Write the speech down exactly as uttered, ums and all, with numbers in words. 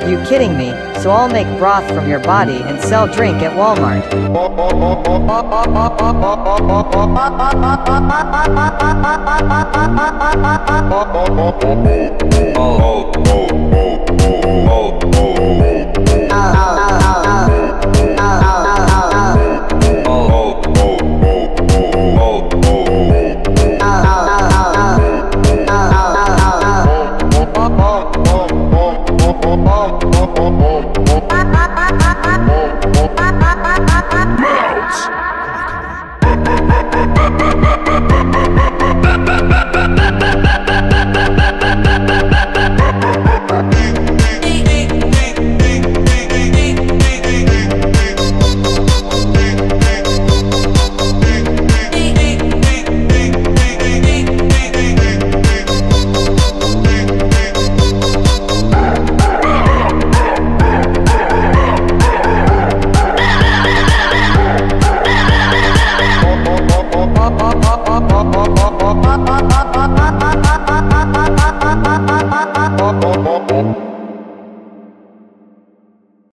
You kidding me? So I'll make broth from your body and sell drink at Walmart. Mouse!